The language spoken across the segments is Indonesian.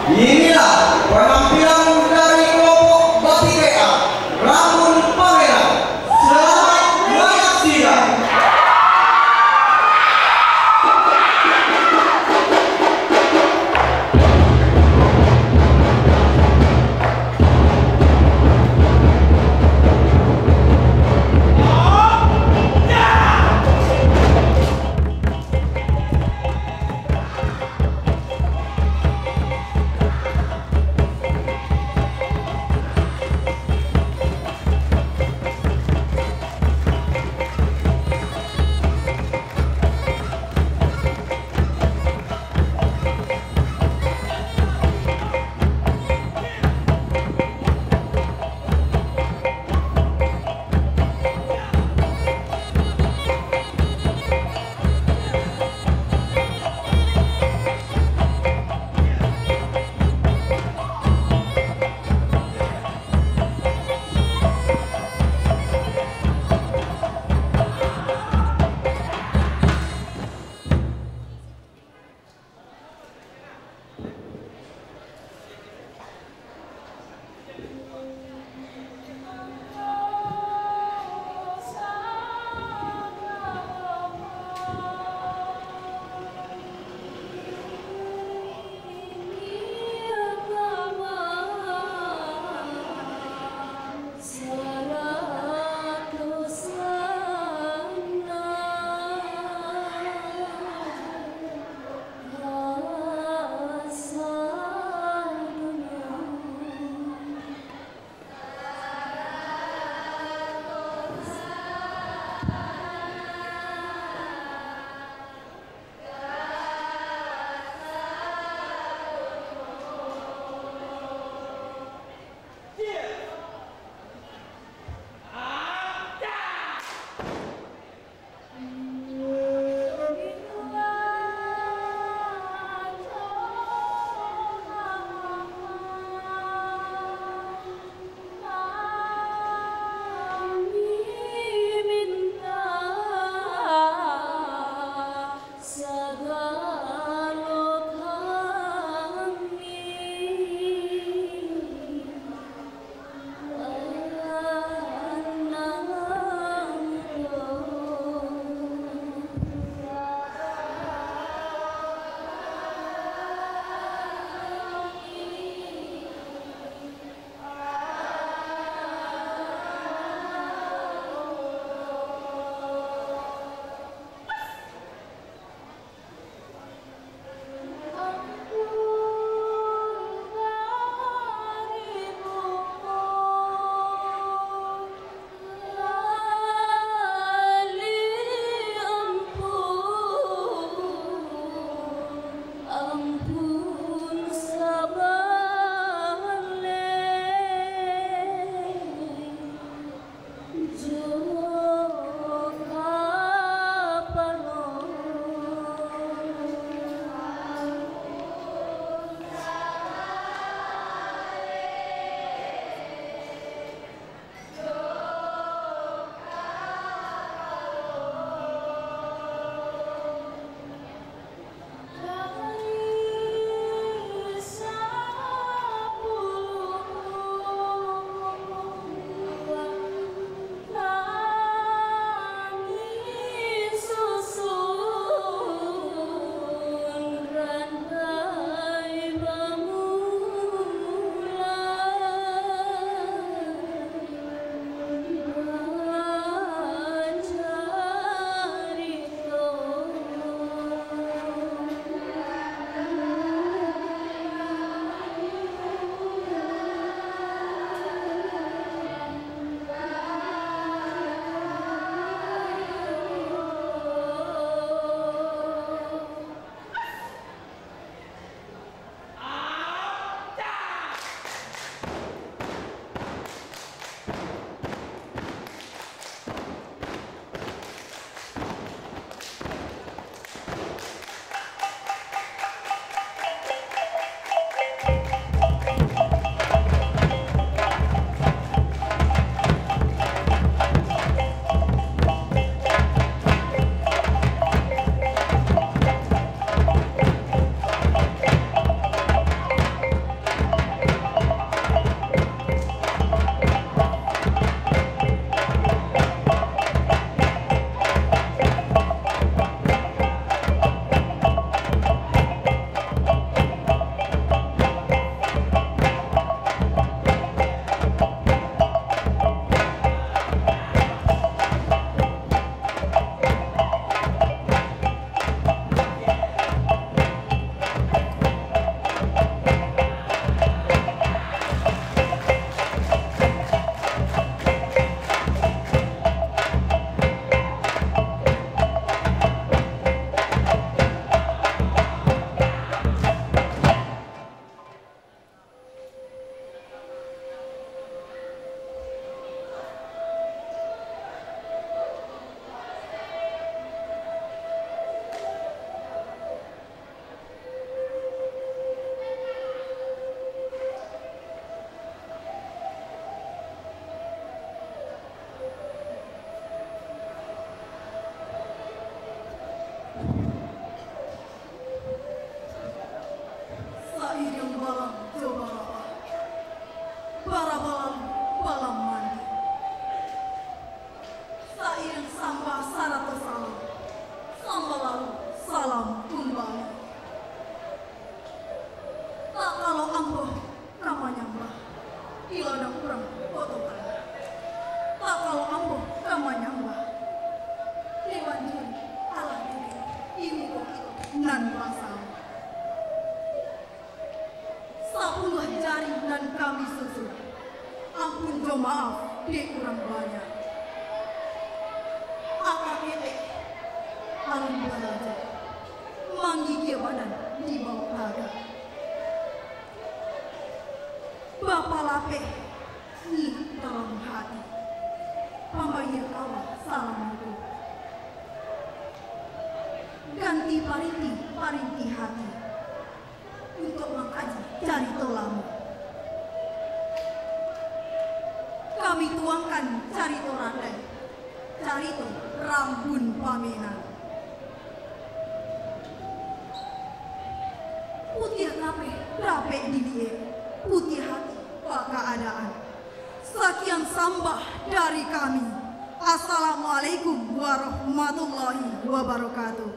Inilah penampilan dari kelompok Batik PA Rambut Pangeran. Selamat menyaksikan. di ladang urang kotokan. Tak kalau ambo namanya mbah. Dewan juri ala diri ini kok nan pasal. Sapuluh jari dan kami susu. Ampun jo maaf di urang banyak. Akak ketek alun belajar. Manggigil badan di bawah naga. Bapak lape ni dalam hati. Pambayar awal salamanku. Ganti parinti hati untuk mengkaji cari tolamu. Kami tuangkan cari torandai, cari to rambun pamenan. Putih kape, rape dilie, putih hati, keadaan. Sekian sambah dari kami. Assalamualaikum warahmatullahi wabarakatuh.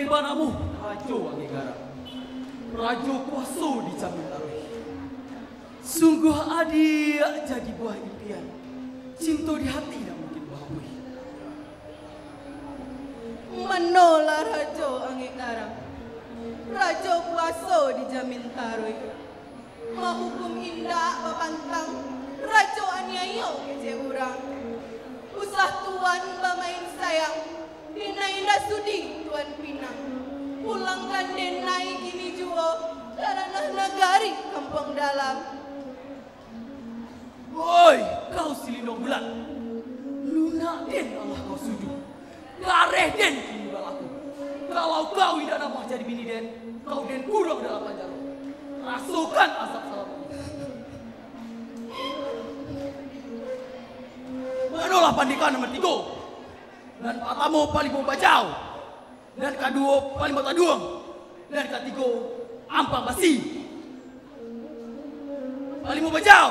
banamu, Rajo Anggegara. Rajo kuaso di Jamin Taroi. Sungguh adia jadi buah impian. Cinta di hati tidak mungkin bahui. Manola Rajo Anggegara. Rajo kuaso di Jamin Taroi. Mahukum indah bapantang. Rajo aniayo kece urang. Usah tuan bamain sayang. Dinainda sudi tuan pinang. Pulang dan denai kini juo. Karena nagari kampung dalam. Woi, kau silindong bulan. Luna den Allah kau sujud. Gareh den kini balaku. Kalau kau tidak nampak jadi bini den, kau den kurang dalam panjaro. Rasukan asap salam. Manolah pandikan nomor 3. Dan pertama paling mau bajau. Dan kedua paling mau taduang. Dan ketiga ampang basi. Paling mau bajau.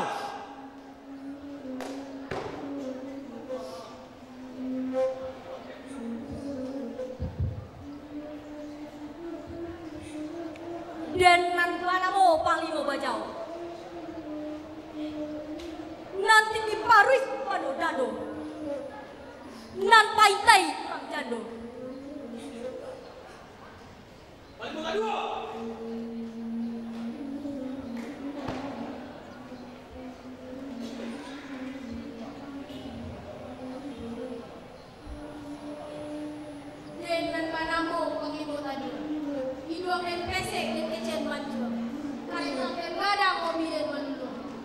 Dan nantuan mo paling mau bajau. Nanti diparui pano dado. Nan paitai pang jando. Paling mau kedua. Den nan manamo pang ibu tadi. Iduang dan pesek dan kecen manjua. Karena yang gada kopi dan manjua.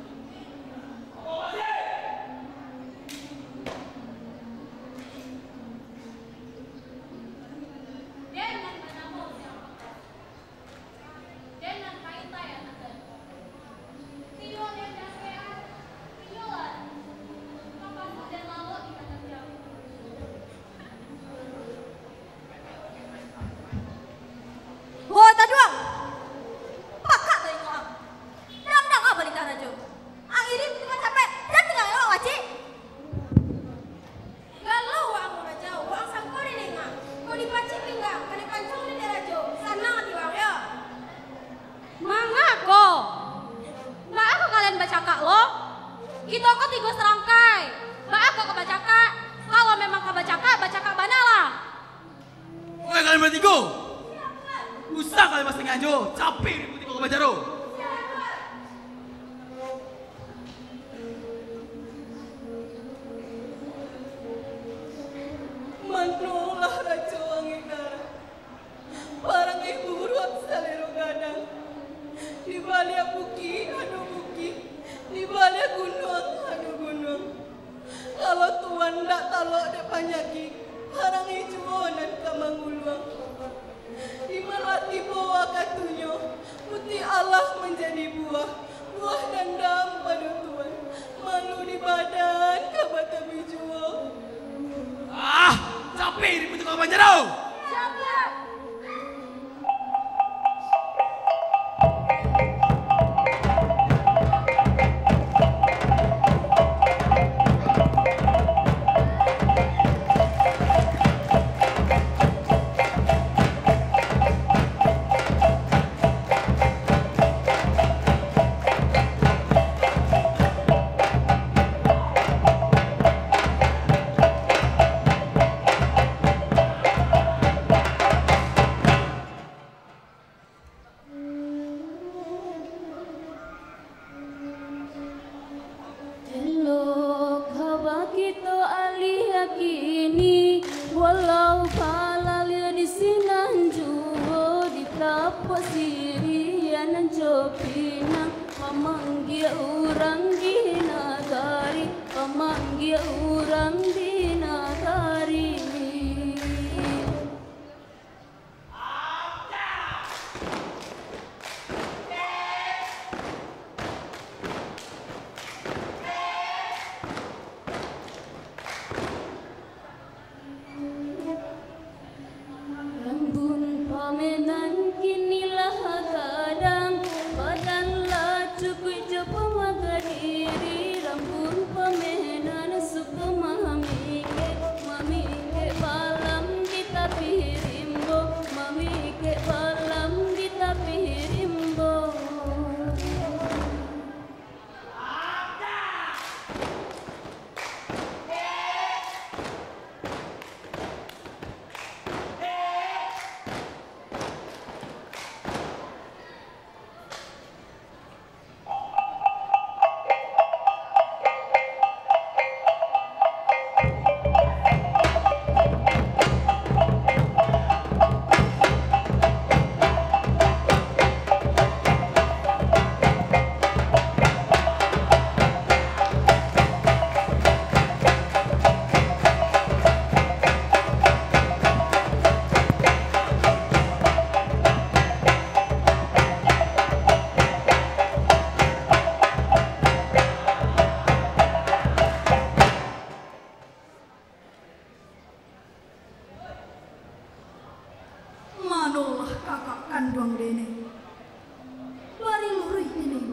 Usah kalian masih nganjo, capek di putih kau bajaro. Manolah Rajo Anggegara. Barang ibu ruap salero gadang. Di balik buki, anu buki. Di balik gunung, anu gunung. Kalau tuan ndak talok dek panyaki, barang ijuonan kamanguluang. Di melati bawa katunyo, putih Allah menjadi buah. Buah dendam pada tuan. Malu di badan kabata bijuo. Ah, capek di putih kau bajaro. Pemagadiri rambun pemenan suku memahami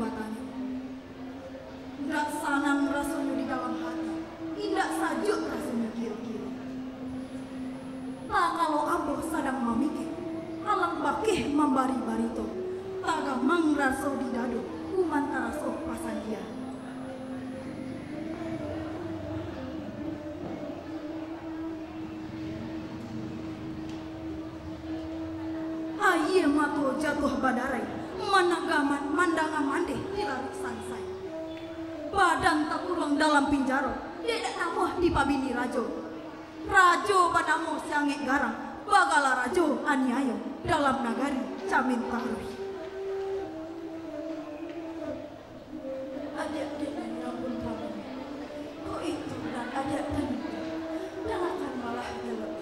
batanya. Ndak sanang rasanya di dalam hati, indak sajuk rasanya kira-kira. Tak kalau ambo sadang memikir, alang bakih membari barito, taga mangraso di dado, kumantara so pasan dia. Aye mato jatuh badarai, managaman mandangan mande dilari sansai. Badan tak kurang dalam pinjaro, tidak namuh di pabini rajo. Rajo padamu siangek garang, bagala rajo aniayo dalam nagari camin tarui. Adik-adik dan rambut rambut, kok itu dan adik dan dan akan malah gelap.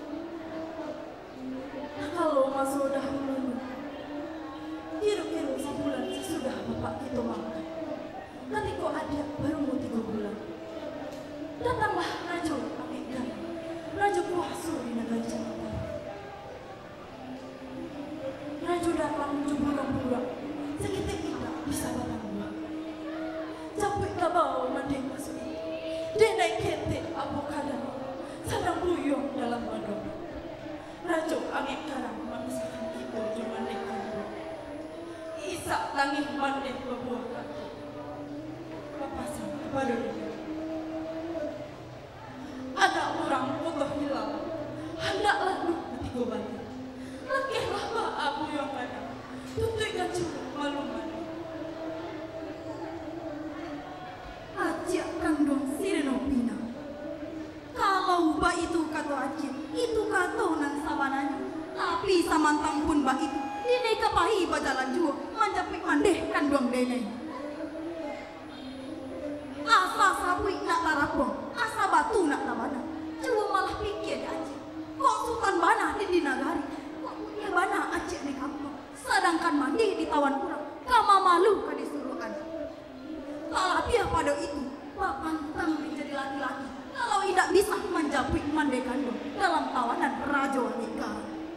Kalau masuk dahulu, kira-kira sebulan sesudah bapak itu makan. Ketika ada baru mau 3 bulan, datanglah Rajo Amerika, Rajo Kuasu di negara Jakarta. Rajo datang jumbulang-bulang, sekitar kita bisa batang buah. Capek tak bawa mandeng masuk, dia naik kete avocado, sedang buyung dalam badung. Rajo Amerika memisahkan kita cuma nekan buah. Isak tangih mandeng berbuah kaki. Papasan kepada dia. Ada orang foto hilang, hendaklah di 3 balik. Lekehlah pak abu yang ada, tutupkan cukup malu mandi. Ajak kandung sirenopina. Kalau mbak itu kata ajak, itu kata nan sabananya. Tapi samantang pun mbak itu, dine kepahi bajalan jua, manjapik mandeh kandung dene. Asa sapi nak tarapong, asa batu nak tabana. Cuma malah pikir aja. Kok sultan bana di nagari, kok punya bana aja di kampung. Sedangkan mandi di tawan kurang, kama malu ka disuruhan. Tapi pada itu, pantang menjadi laki-laki. Kalau tidak bisa menjapik mandi kandung dalam tawanan Rajo Nikah.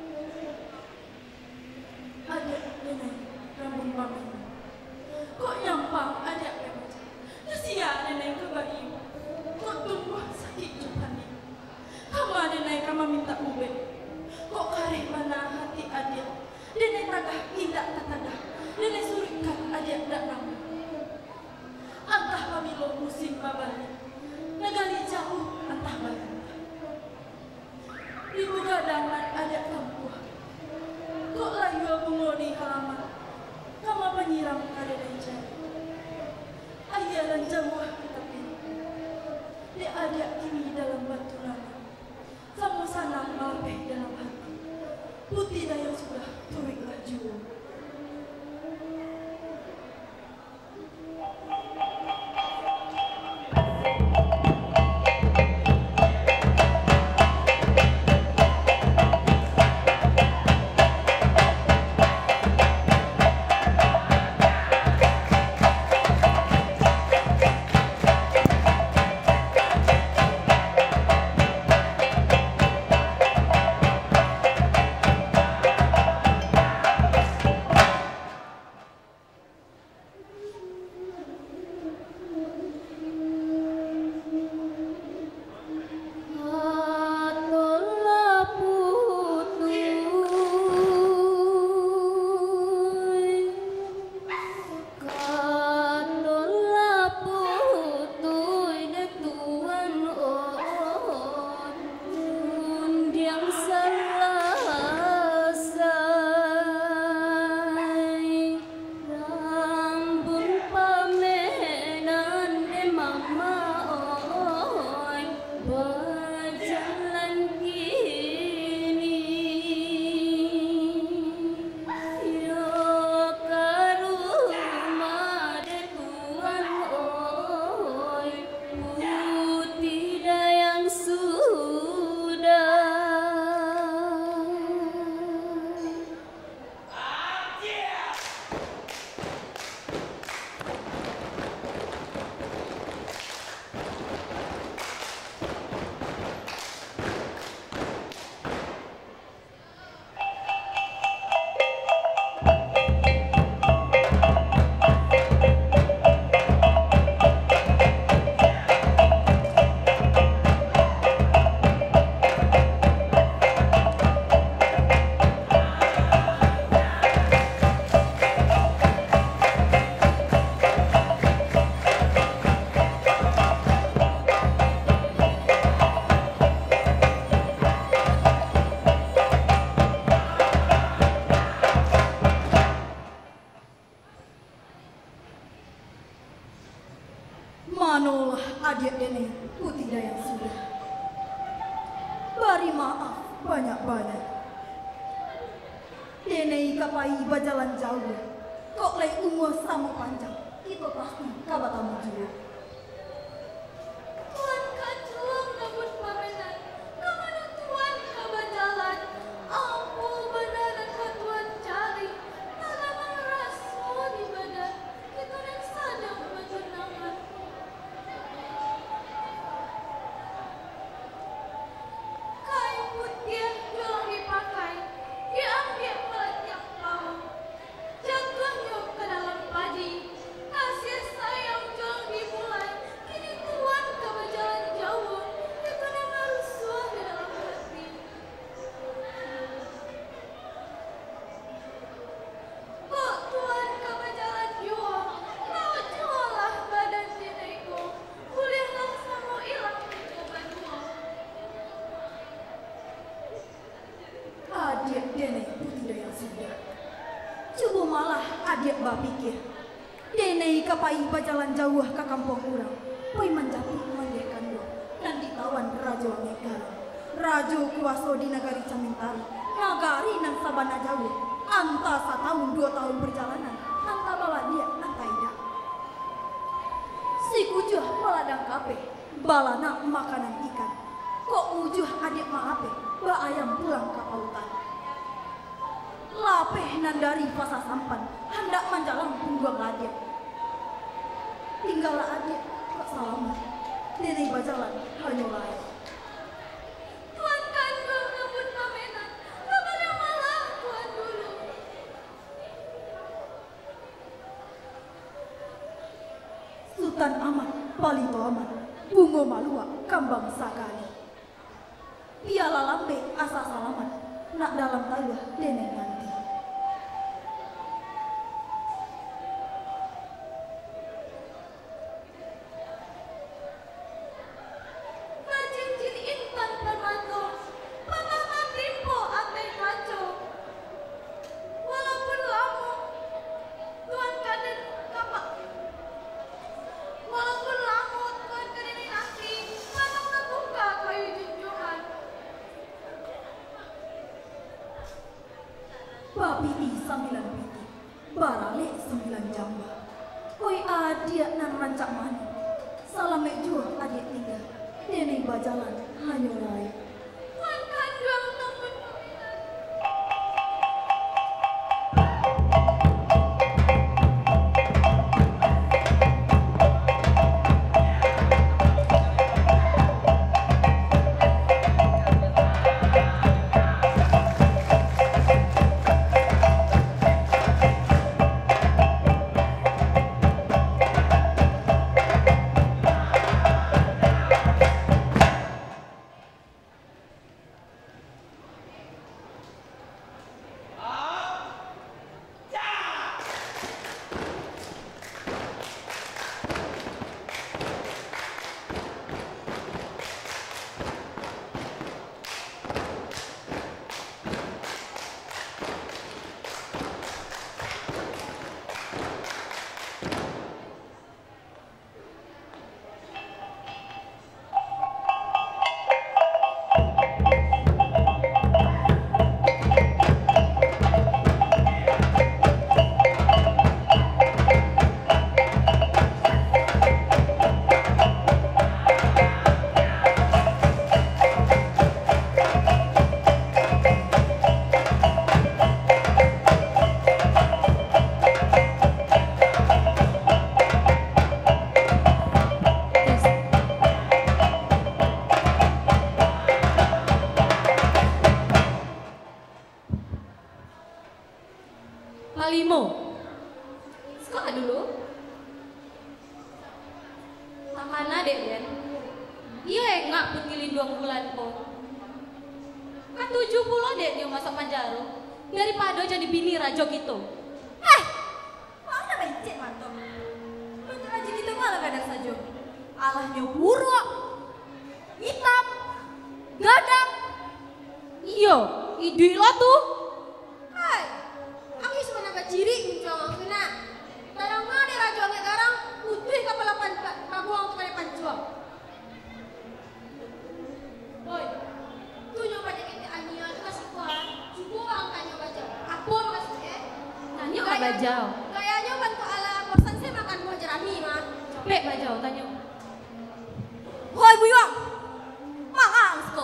Ada nenek rambut pamen. Kok nyampang ada sia nenek ke bayi, kok tumbuh sakit cepat nih. Kamu ada nenek kamu minta ube, kok kareh mana hati adik. Nenek tagah tidak tatadah, nenek surikan adik tak namu. Antah pamilo musim babani, negali jauh antah bayi. Ibu gadangan adik tempuh, kok layu bungo di halaman. Kamu penyiram ada jari. Ayah dan jamuah kita pilih. Dia ada kini dalam batu lama. Sama sana melapeh dalam hati. Putih daya sudah turiklah jua. Manolah adik dene putih dayang sudah. Bari maaf banyak-banyak. Dene kapai bajalan jauh. Kok lay umur sama panjang. Itu pasti kabatamu juga. Tuan kacuang namun pamenan, kemana tuan kabajalan? Ampun benaran katuan cari, tanaman rasu di badan, kita yang sadang berjenangan. Kain putih jual dipakai, diambil banyak laut, jatuhnya ke dalam padi. Kasih sayang jual dimulai, kini tuan keberjalan jauh, itu yang harus suah di dalam hati. Kok tuan keberjalan jual, mau jualah badan diriku, bolehlah sama hilang coba jual. Adik dene putih dayang sudah. Coba malah adik bapikir. Dene kapai bajalan jauh ke kampung urang. Poi menjadi mendekan do dan ditawan Rajo Negara. Rajo kuaso di negari Camintari. Nagari nang sabana jauh. Anta 1 tahun 2 tahun perjalanan. Anta bala dia anta ida. Si kujuh baladang kape. Balana makanan ikan. Kok mujuh adik maape. Ba ayam pulang ke pautan. Lapeh nandari pasar sampan, hendak menjalang punggung adik. Tinggallah adik, kok selamat. Dene bajalan hanya lain. Tuan kandung namun pamenan, kabarnya malah tuan dulu. Sultan aman, Palito aman, Bungo Malua, Kambang Sakali. Piala lambe asa salaman, nak dalam tayah dene nanti. Cincin intan permanto, pemama timpo atai kaco. Walaupun lama, tuan kaden kapak. Walaupun lama, tuan kaden nasi, malam terbuka kayu junjungan. Papiti 9 piti, barale 9 jamba. Oi adik nan rancak mani, salamek jua adik 3. Dene bajalan hanya lain. Tuan kandung namun pamenan. Palimo. Sekolah dulu. Takana dek Den. Iya enggak pun ngilin 2 bulan po. Kan 70 dek dia masak Panjaro. Daripada jadi bini rajo gitu. Mana becek mantap. Bener aja gitu malah kadang saja. Alahnya buruk, hitam, gadang. Iya, ide lo tuh. Hai, aku sebenarnya ciri muncul aku nak. Tarang mana rajo angin garang putih kapal 8 pabuang tukang Bajau. Kayaknya bantu ala kosan saya makan buah jerami mah. Capek Bajau tanya. Hoi Buyuang, mangang sko.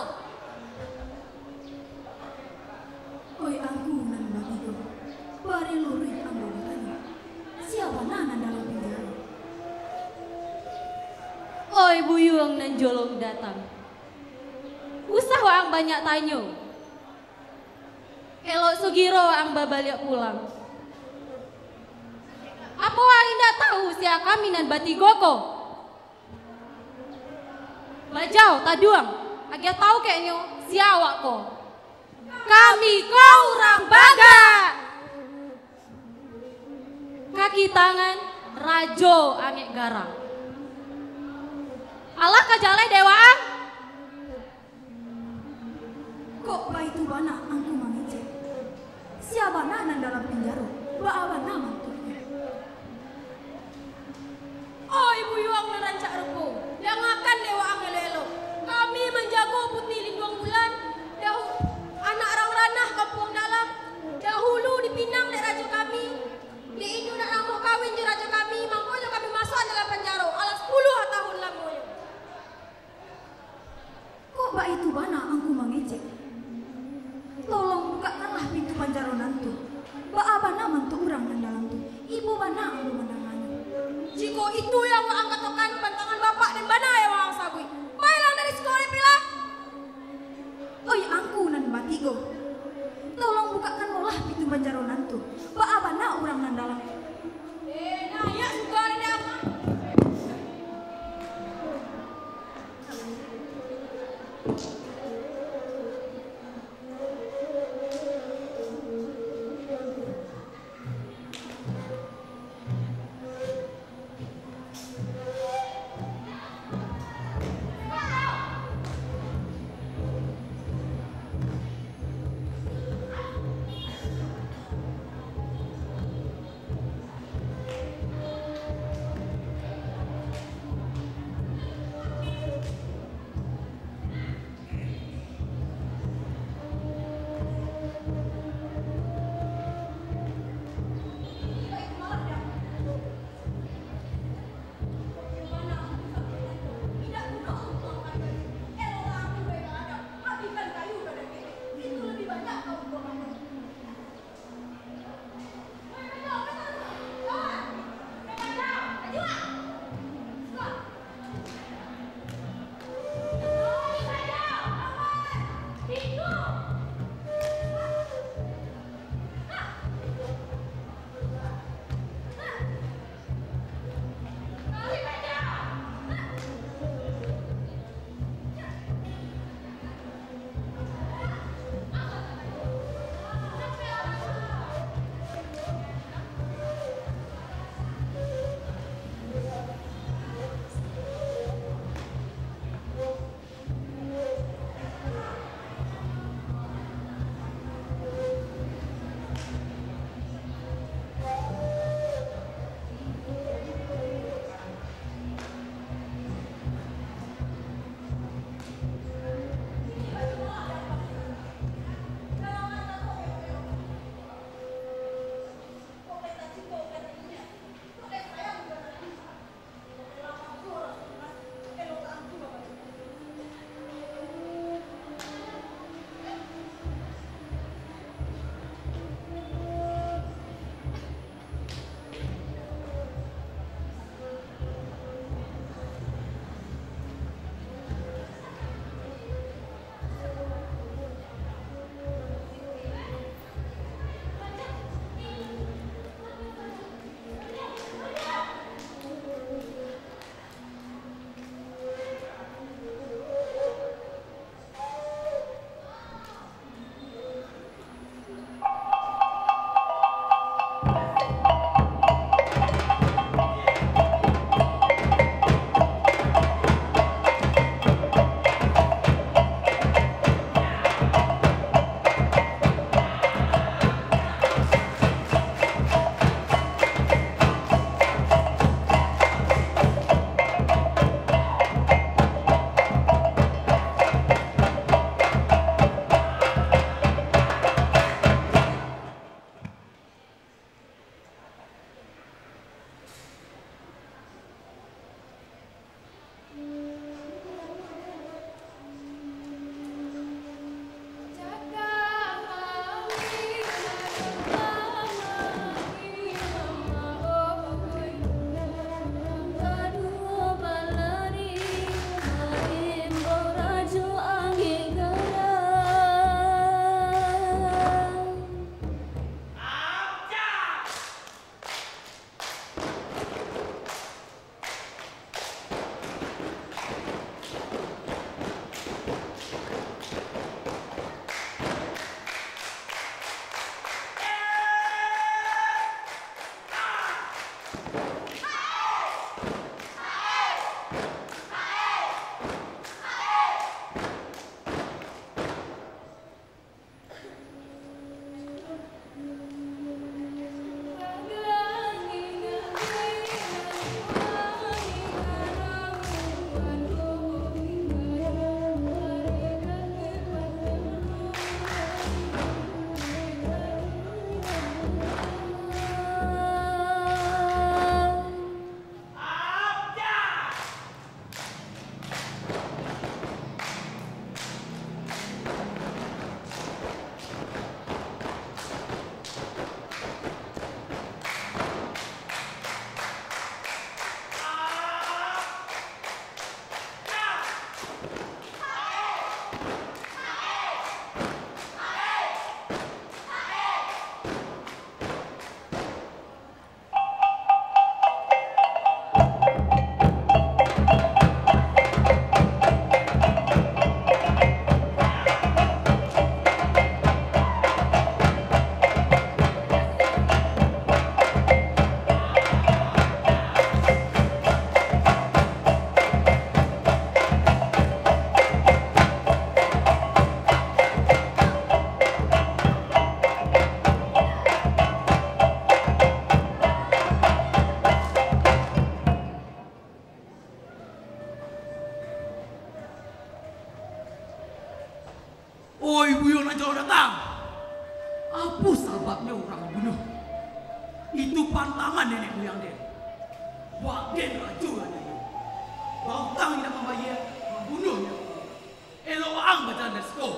Hoi aku nan batigo, bari luri ambo tanya. Siapa nanan dalam penjara? Oi Buyuang nan jolong datang. Usah waang banyak tanyo. Elok Sugiro ang babalik pulang. Apa waang indah tahu sia kami nan batigoko? Bajau taduang, agak tahu kayaknya siawak ko. Kami kau orang baga. Kaki tangan rajo angek garang. Allah kajale dewaang. Kok ba itu bana angku mangicek? Siapa nanan dalam penjara? Baawan nama tuanya. Oh ibu yuang nerancak rupo. Yang akan dewa angelelo. Kami menjago putih lindung bulan. Anak orang ranah kampung dalam. Dahulu dipinang dari raja kami. Di Indu nak rambut kawin di raja kami. Makanya kami masuk dalam penjara. Alas 10 tahun lamanya. Kok ba itu bana angku mangicek? Tolong bukakanlah pintu penjara nantu. Baaba nama tu orang nan dalam tu. Ibu bana angku mendangannya. Jika itu yang angkat tokan pantangan bapak dan bana yang orang sabui. Baiklah dari sekolah pilah. Oi angku nan batigo. Tolong bukakan molah pintu penjara nantu. Baaba na orang nan dalam. Nah ya juga ada apa? Oi Buyon aja datang. Apa sebabnya orang bunuh? Itu pantangan nenek moyang dia. Wah, dia racuan dia. Bautang tidak membayar, membunuhnya. Elok ang bacaan dari sekolah.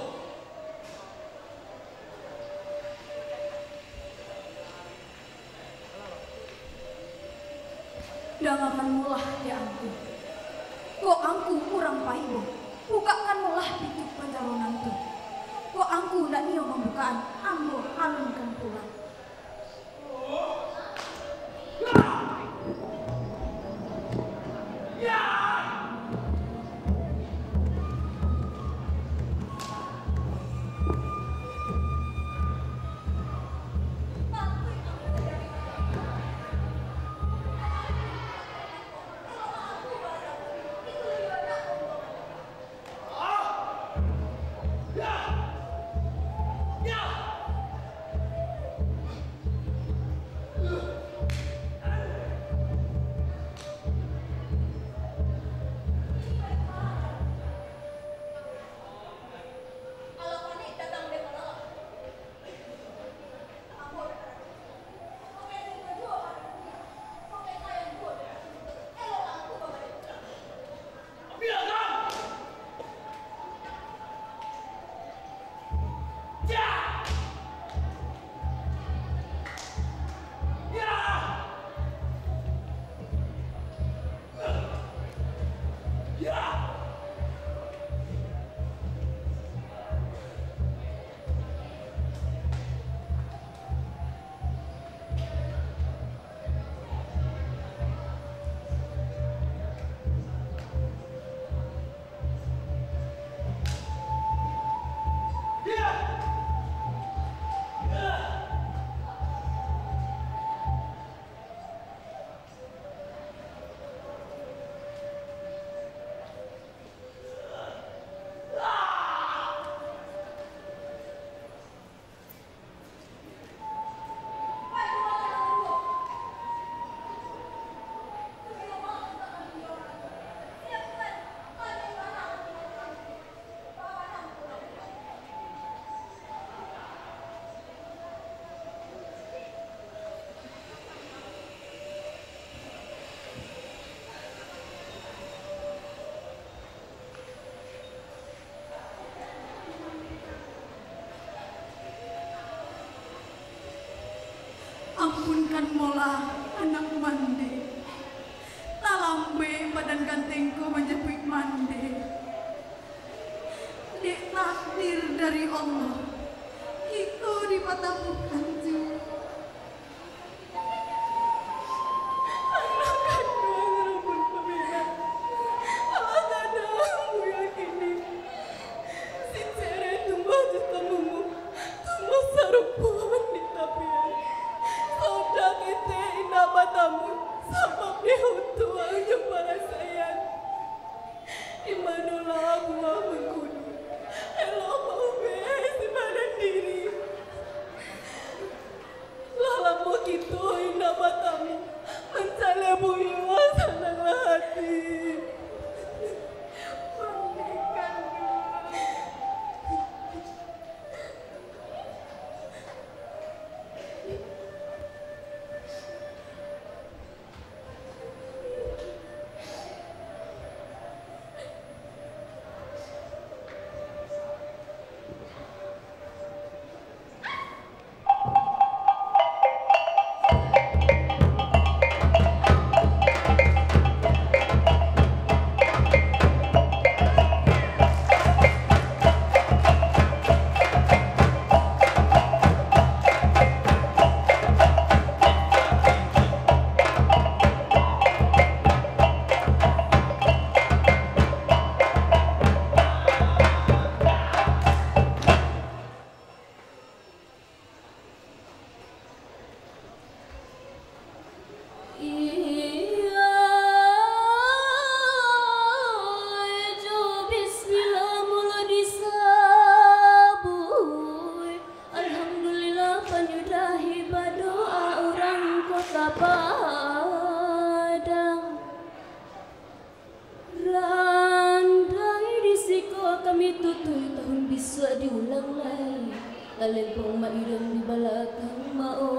Dangakan mulah ya angku. Kok angku kurang paibo. Bukakan mulah pintu pencalonan tu. Kok angku ndak niyo membukaan, ambo alunkan pulang. Ampunkan mola anak mande. Talambe badan gantengku menjepit mande. Dek takdir dari Allah itu dipatamukan juga. Anak kandung Rabun Pamela. Allah tadamu yakini. Sincere tumbah jutamumu. Tumbah sarupun di tapian. Saudah kita indah matamu. talempong mairang di balakang mao.